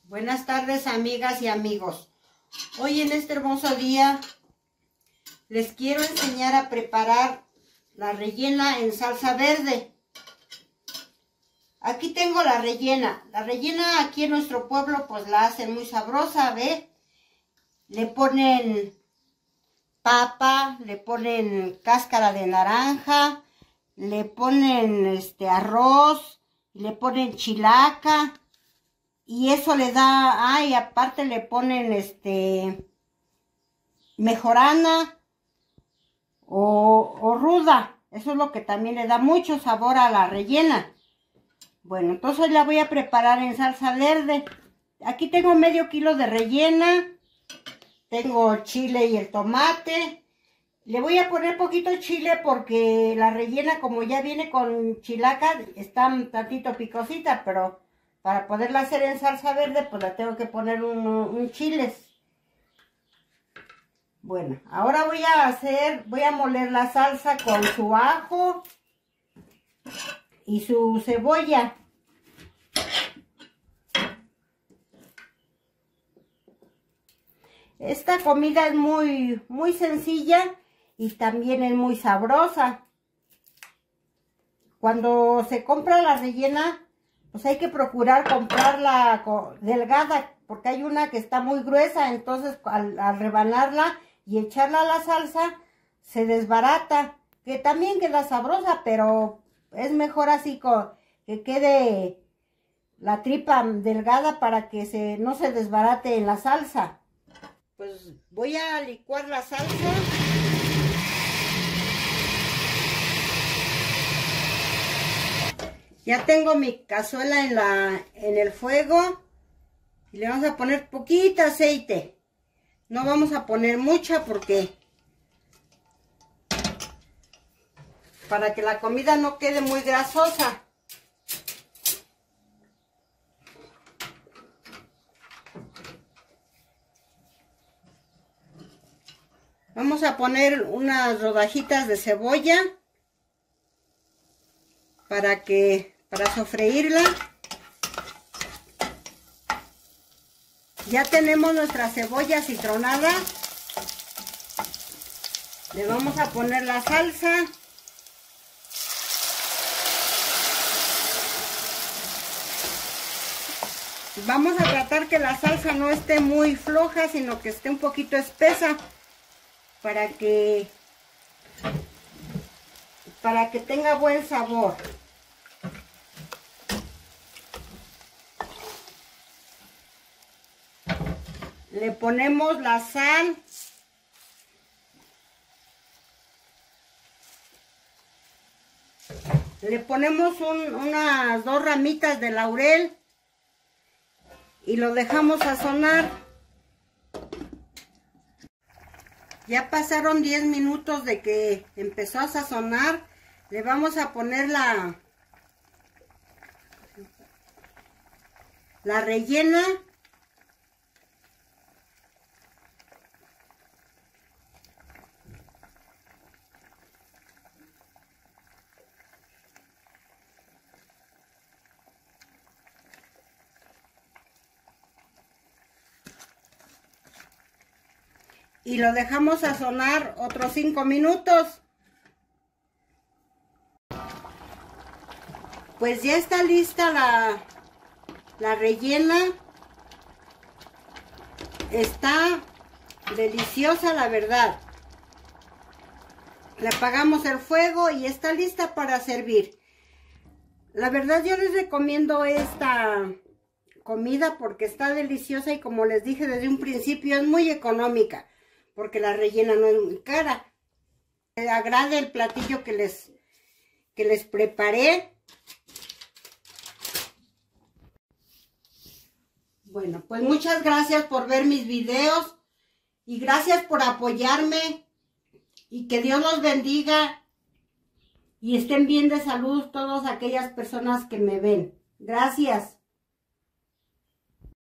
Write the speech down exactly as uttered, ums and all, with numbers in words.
Buenas tardes, amigas y amigos. Hoy en este hermoso día les quiero enseñar a preparar la rellena en salsa verde. Aquí tengo la rellena. La rellena aquí en nuestro pueblo pues la hacen muy sabrosa, ¿ve? Le ponen papa, le ponen cáscara de naranja, le ponen este arroz, le ponen chilaca. Y eso le da, ay, aparte le ponen este mejorana o, o ruda. Eso es lo que también le da mucho sabor a la rellena. Bueno, entonces la voy a preparar en salsa verde. Aquí tengo medio kilo de rellena. Tengo chile y el tomate. Le voy a poner poquito chile porque la rellena, como ya viene con chilaca, está un tantito picosita, pero para poderla hacer en salsa verde, pues la tengo que poner un, un chiles. Bueno, ahora voy a hacer, voy a moler la salsa con su ajo y su cebolla. Esta comida es muy, muy sencilla y también es muy sabrosa. Cuando se compra la rellena, pues hay que procurar comprarla delgada, porque hay una que está muy gruesa, entonces al, al rebanarla y echarla a la salsa, se desbarata, que también queda sabrosa, pero es mejor así con, que quede la tripa delgada para que se, no se desbarate en la salsa. Pues voy a licuar la salsa. Ya tengo mi cazuela en, la, en el fuego y le vamos a poner poquito aceite. No vamos a poner mucha porque para que la comida no quede muy grasosa. Vamos a poner unas rodajitas de cebolla para que para sofreírla. Ya tenemos nuestra cebolla citronada. Le vamos a poner la salsa. Vamos a tratar que la salsa no esté muy floja, sino que esté un poquito espesa para que para que tenga buen sabor. Le ponemos la sal. Le ponemos un, unas dos ramitas de laurel y lo dejamos sazonar. Ya pasaron diez minutos de que empezó a sazonar. Le vamos a poner la, la rellena. Y lo dejamos sazonar otros cinco minutos. Pues ya está lista la, la rellena. Está deliciosa, la verdad. Le apagamos el fuego y está lista para servir. La verdad yo les recomiendo esta comida porque está deliciosa y como les dije desde un principio es muy económica. Porque la rellena no es muy cara. Me agrada el platillo que les, que les preparé. Bueno, pues muchas gracias por ver mis videos. Y gracias por apoyarme. Y que Dios los bendiga. Y estén bien de salud todas aquellas personas que me ven. Gracias.